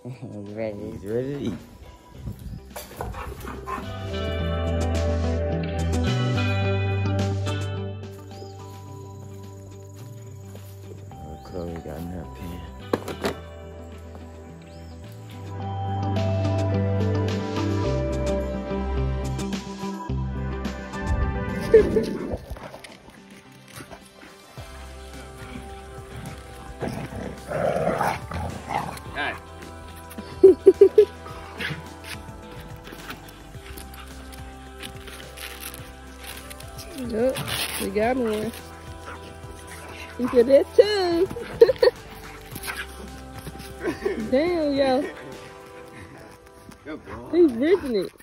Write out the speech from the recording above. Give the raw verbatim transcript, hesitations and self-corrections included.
He's ready. He's ready to eat. Oh, Chloe got in her pen. Yep, we got one. He said that too. Damn, y'all. He's ripping it.